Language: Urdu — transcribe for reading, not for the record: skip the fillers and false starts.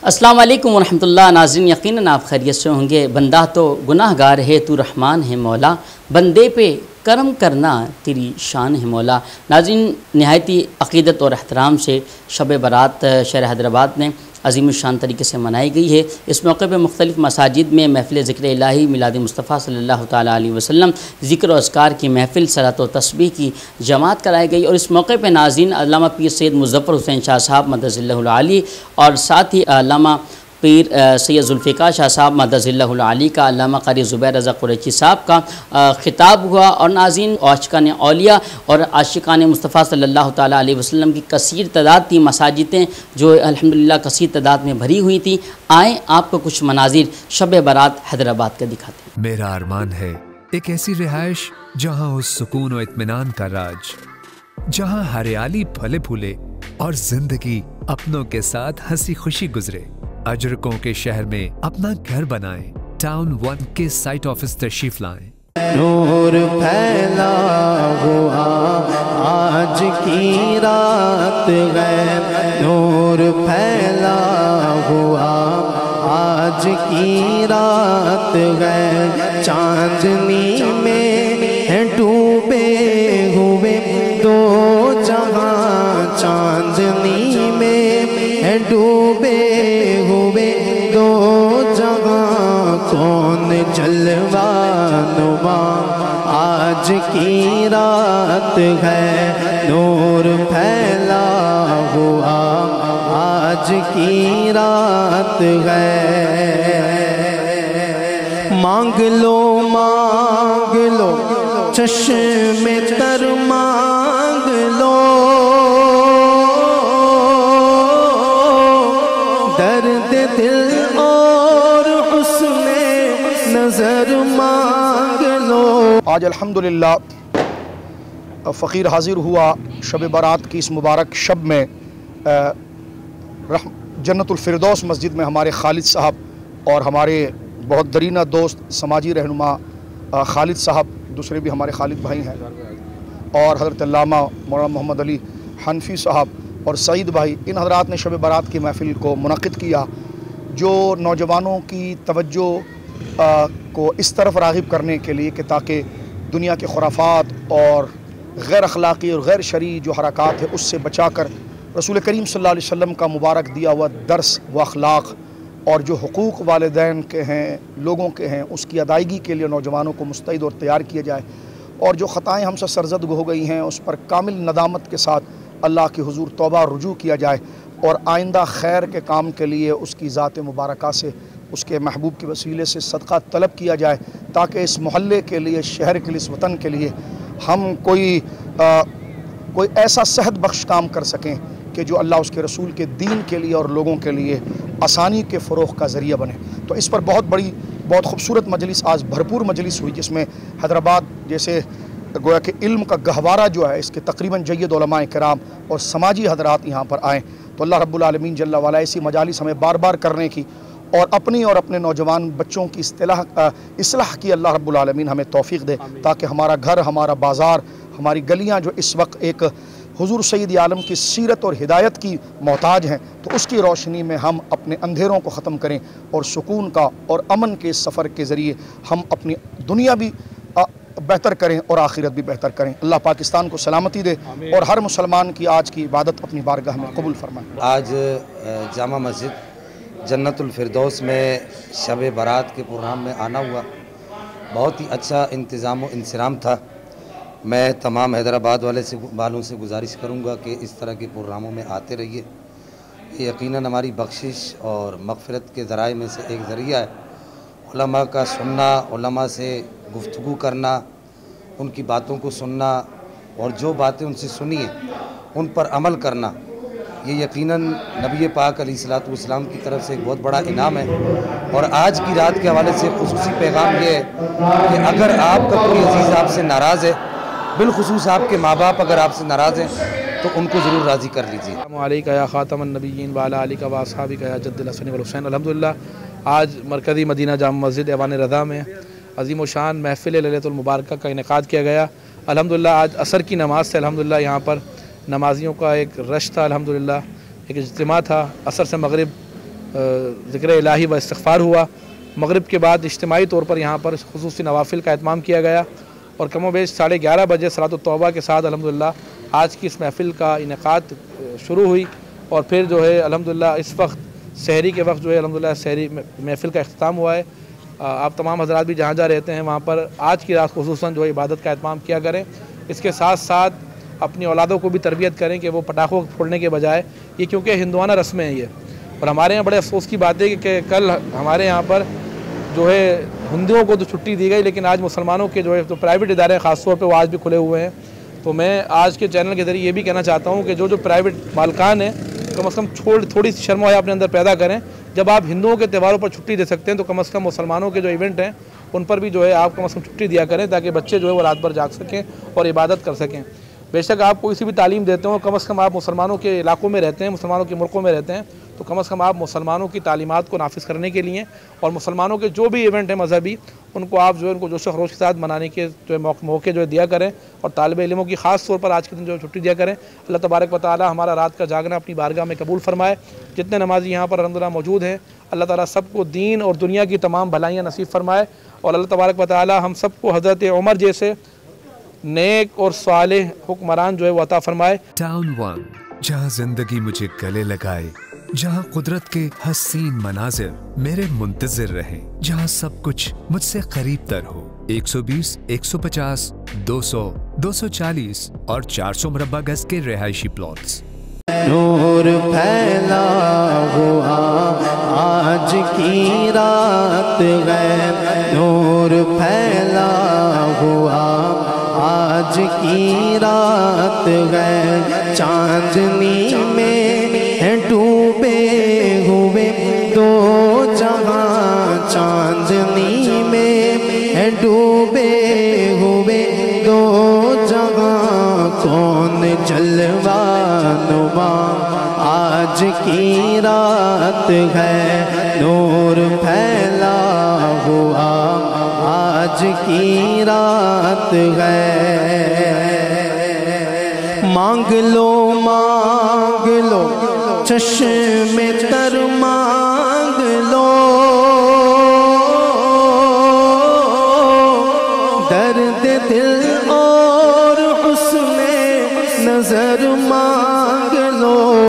السلام علیکم ورحمۃ اللہ ناظرین، یقیناً آپ خیریت سے ہوں گے۔ بندہ تو گناہ گار ہے، تو رحمان ہے مولا، بندے پہ کرم کرنا تیری شان ہے مولا۔ ناظرین، نہایتی عقیدت اور احترام سے شب برات شہر حیدرآباد میں عظیم الشان طریقے سے منائی گئی ہے۔ اس موقع پہ مختلف مساجد میں محفل ذکر الہی، میلاد مصطفیٰ صلی اللہ تعالیٰ علیہ وسلم، ذکر و اذکار کی محفل، صلاۃ و تسبیح کی جماعت کرائی گئی، اور اس موقع پہ ناظرین علامہ پیر سید مظفر حسین شاہ صاحب مدظ اللہ العالی اور ساتھ ہی علامہ پیر سید ذوالفقار شاہ صاحب مدظ اللہ العالی کا، علامہ قاری زبیر رضا قریشی صاحب کا خطاب ہوا، اور ناظرین عاشقان اولیاء اور عاشقان مصطفیٰ صلی اللہ تعالیٰ علیہ وسلم کی کثیر تعداد تھی، مساجدیں جو الحمدللہ کثیر تعداد میں بھری ہوئی تھیں۔ آئیں آپ کو کچھ مناظر شب برات حیدرآباد کا دکھاتے ہیں۔ میرا ارمان ہے ایک ایسی رہائش جہاں ہو سکون و اطمینان کا راج، جہاں ہریالی پھلے پھولے اور زندگی اپنوں کے ساتھ ہنسی خوشی گزرے۔ اجرکوں کے شہر میں اپنا گھر بنائیں، ٹاؤن 1 کے سائٹ آفس تشریف لائیں۔ نور پھیلا ہوا آج کی رات ہے، نور پھیلا ہوا آج کی رات ہے، چاندنی میں ڈوبے ہوئے دو جہاں، چاندنی میں ڈوبے ہوئے دو جہاں، کون جلوہ نما آج کی رات ہے، نور پھیلا ہوا آج کی رات ہے۔ مانگ لو چشم تر مانگ لو، درد دل اور حسن نظر مانگ لو۔ آج الحمدللہ فقیر حاضر ہوا شب برات کی اس مبارک شب میں جنت الفردوس مسجد میں ہمارے خالد صاحب اور ہمارے بہت درینہ دوست سماجی رہنما خالد صاحب، دوسرے بھی ہمارے خالد بھائی ہیں، اور حضرت علامہ مولانا محمد علی حنفی صاحب اور سعید بھائی، ان حضرات نے شب برات کی محفل کو منعقد کیا، جو نوجوانوں کی توجہ کو اس طرف راغب کرنے کے لیے کہ تاکہ دنیا کے خرافات اور غیر اخلاقی اور غیر شرعی جو حرکات ہے اس سے بچا کر رسول کریم صلی اللہ علیہ وسلم کا مبارک دیا ہوا درس و اخلاق اور جو حقوق والدین کے ہیں، لوگوں کے ہیں، اس کی ادائیگی کے لیے نوجوانوں کو مستعد اور تیار کیا جائے، اور جو خطائیں ہم سے سرزد ہو گئی ہیں اس پر کامل ندامت کے ساتھ اللہ کے حضور توبہ رجوع کیا جائے، اور آئندہ خیر کے کام کے لیے اس کی ذات مبارکہ سے، اس کے محبوب کے وسیلے سے صدقہ طلب کیا جائے، تاکہ اس محلے کے لیے، شہر کے لیے، اس وطن کے لیے ہم کوئی ایسا صحت بخش کام کر سکیں کہ جو اللہ اس کے رسول کے دین کے لیے اور لوگوں کے لیے آسانی کے فروغ کا ذریعہ بنے۔ تو اس پر بہت خوبصورت مجلس، آج بھرپور مجلس ہوئی، جس میں حیدرآباد جیسے گویا کہ علم کا گہوارہ جو ہے، اس کے تقریباً جید علماء کرام اور سماجی حضرات یہاں پر آئیں۔ تو اللہ رب العالمین جل وعلا ایسی مجالس ہمیں بار بار کرنے کی اور اپنی اور اپنے نوجوان بچوں کی اصلاح کی اللہ رب العالمین ہمیں توفیق دے، تاکہ ہمارا گھر، ہمارا بازار، ہماری گلیاں جو اس وقت ایک حضور سید عالم کی سیرت اور ہدایت کی محتاج ہیں، تو اس کی روشنی میں ہم اپنے اندھیروں کو ختم کریں، اور سکون کا اور امن کے سفر کے ذریعے ہم اپنی دنیا بھی بہتر کریں اور آخرت بھی بہتر کریں۔ اللہ پاکستان کو سلامتی دے اور ہر مسلمان کی آج کی عبادت اپنی بارگاہ میں قبول فرمائے۔ آج جامع مسجد جنت الفردوس میں شب برات کے پروگرام میں آنا ہوا، بہت ہی اچھا انتظام و انصرام تھا۔ میں تمام حیدرآباد والوں سے گزارش کروں گا کہ اس طرح کے پروگراموں میں آتے رہیے، یہ یقیناً ہماری بخشش اور مغفرت کے ذرائع میں سے ایک ذریعہ ہے۔ علماء کا سننا، علماء سے گفتگو کرنا، ان کی باتوں کو سننا، اور جو باتیں ان سے سنی ہیں ان پر عمل کرنا، یہ یقیناً نبی پاک علیہ الصلوۃ والسلام کی طرف سے ایک بہت بڑا انعام ہے۔ اور آج کی رات کے حوالے سے خصوصی پیغام یہ ہے کہ اگر آپ کا کوئی عزیز آپ سے ناراض ہے، بالخصوص آپ کے ماں باپ اگر آپ سے ناراض ہیں، تو ان کو ضرور راضی کر لیجیے۔ السلام علیکم یا خاتم النبیین وعلی آلک و اصحابک یا جد الحسن والحسین۔ الحمدللہ آج مرکزی مدینہ جامع مسجد ایوان رضا میں عظیم و شان محفل لیلۃ المبارکہ کا انعقاد کیا گیا۔ الحمدللہ آج عصر کی نماز سے الحمدللہ یہاں پر نمازیوں کا ایک رش تھا، الحمدللہ ایک اجتماع تھا۔ عصر سے مغرب ذکر الہی و استغفار ہوا. مغرب کے بعد اجتماعی طور پر یہاں پر خصوصی نوافل کا اہتمام کیا گیا اور کم و بیش 11:30 بجے صلاۃ التوبہ کے ساتھ الحمدللہ آج کی اس محفل کا انعقاد شروع ہوئی. اور پھر جو ہے الحمدللہ اس وقت سحری کے وقت جو ہے الحمدللہ سحری محفل کا اختتام ہوا ہے. آپ تمام حضرات بھی جہاں جہاں رہتے ہیں وہاں پر آج کی رات خصوصاً جو ہے عبادت کا اہتمام کیا کریں. اس کے ساتھ ساتھ اپنی اولادوں کو بھی تربیت کریں کہ وہ پٹاخوں پھوڑنے کے بجائے، یہ کیونکہ ہندوانہ رسمیں ہیں یہ. اور ہمارے یہاں بڑے افسوس کی بات ہے کہ کل ہمارے یہاں پر جو ہے ہندوؤں کو تو چھٹی دی گئی، لیکن آج مسلمانوں کے جو ہے تو پرائیویٹ ادارے ہیں خاص طور پہ وہ آج بھی کھلے ہوئے ہیں. تو میں آج کے چینل کے ذریعے یہ بھی کہنا چاہتا ہوں کہ جو پرائیویٹ مالکان ہیں کم از کم تھوڑی سی شرم و حیا اپنے اندر پیدا کریں. جب آپ ہندوؤں کے تہواروں پر چھٹی دے سکتے ہیں تو کم از کم مسلمانوں کے جو ایونٹ ہیں ان پر بھی جو ہے آپ کم از کم چھٹی دیا کریں تاکہ بچے جو ہے وہ رات بھر جاگ سکیں اور عبادت کر سکیں. بے شک آپ کوئی سی بھی تعلیم دیتے ہوں، کم از کم آپ مسلمانوں کے علاقوں میں رہتے ہیں، مسلمانوں کے ملکوں میں رہتے ہیں، تو کم از کم آپ مسلمانوں کی تعلیمات کو نافذ کرنے کے لیے اور مسلمانوں کے جو بھی ایونٹ ہیں مذہبی ان کو آپ جو ہے ان کو جوش و خروش کے ساتھ منانے کے جو ہے موقع جو ہے دیا کریں. اور طالب علموں کی خاص طور پر آج کے دن جو ہے چھٹی دیا کریں. اللہ تبارک و تعالی ہمارا رات کا جاگنا اپنی بارگاہ میں قبول فرمائے. جتنے نمازی یہاں پر الحمدللہ موجود ہیں اللہ تعالیٰ سب کو دین اور دنیا کی تمام بھلائیاں نصیب فرمائے. اور اللہ تبارک و تعالی ہم سب کو حضرت عمر جیسے نیک اور صالح حکمران جو ہے وہ عطا فرمائے. ٹاؤن 1 جہاں زندگی مجھے گلے لگائے، جہاں قدرت کے حسین مناظر میرے منتظر رہیں، جہاں سب کچھ مجھ سے قریب تر ہو. 120، 150، 200، 240 اور 400 مربع گز کے رہائشی پلاٹس. نور پھیلا ہوا آج کی رات ہے، نور پھیلا ہوا آج کی رات ہے. چاندنی میں ڈوبے ہوئے دو جہاں، چاندنی میں ڈوبے ہوئے دو جہاں، کون جلوہ نما آج کی رات ہے. نور پھیلا ہوا آج کی رات ہے. مانگ لو چشم تر مانگ لو، درد دل اور حسن نظر مانگ